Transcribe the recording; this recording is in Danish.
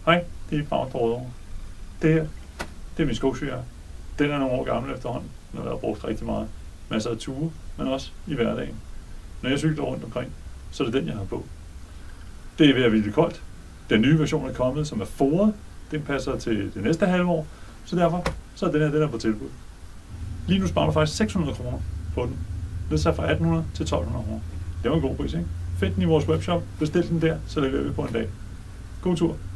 Hej, det er Frank Rødovre. Det her, det er min skosyre. Den er nogle år gammel efterhånden. Den har været brugt rigtig meget. Masser af ture, men også i hverdagen. Når jeg cykler rundt omkring, så er det den, jeg har på. Det er ved at blive lidt koldt. Den nye version er kommet, som er foret. Den passer til det næste halvår. Så derfor så er den her på tilbud. Lige nu sparer du faktisk 600 kroner på den. Nedsat fra 1800 til 1200 kroner. Det var en god pris, ikke? Find den i vores webshop. Bestil den der, så leverer vi på en dag. God tur.